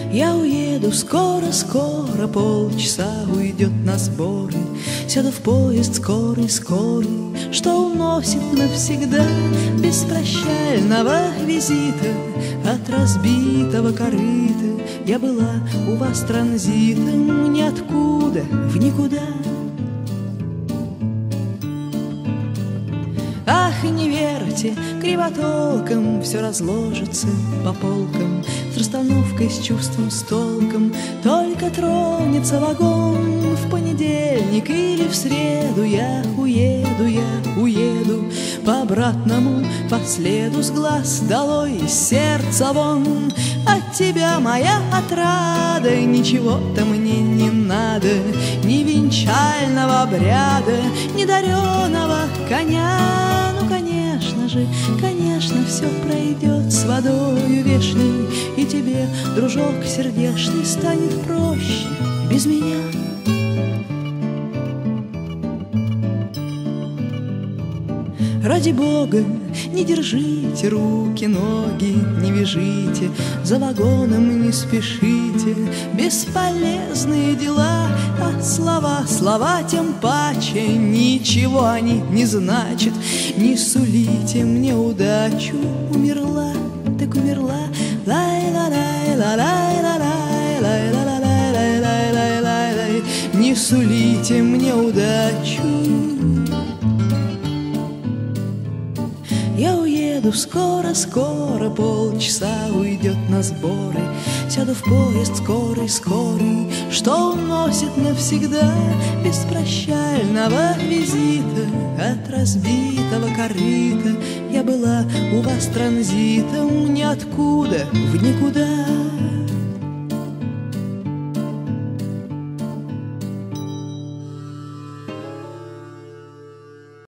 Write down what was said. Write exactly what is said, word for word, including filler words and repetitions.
Я уеду скоро-скоро, полчаса уйдет на сборы. Сяду в поезд скорый-скорый, что уносит навсегда, без прощального визита от разбитого корыта. Я была у вас транзитом ниоткуда в никуда. Ах, не верьте кривотолком, все разложится по полкам, с расстановкой, с чувством, с толком. Только тронется вагон в понедельник или в среду, я уеду, я уеду по обратному, по следу, с глаз долой, из сердца вон. От тебя моя отрада, ничего-то мне не надо, ни венчального обряда, ни дареного коня. Ну, конечно же, конечно, все пройдет с водою вешней, и тебе, дружок сердечный, станет проще без меня. Ради Бога, не держите руки, ноги, не вяжите, за вагоном не спешите, бесполезные дела, а слова, слова тем паче, ничего они не значат. Не сулите мне удачу, умерла, так умерла, лай-ла-лай-ла-лай-ла-лай-ла-лай-ла-лай-ла-лай-ла-лай. Не сулите мне удачу. Я уеду скоро-скоро, полчаса уйдет на сборы. Сяду в поезд скорый-скорый, что уносит навсегда, без прощального визита от разбитого корыта. Я была у вас транзитом ниоткуда в никуда.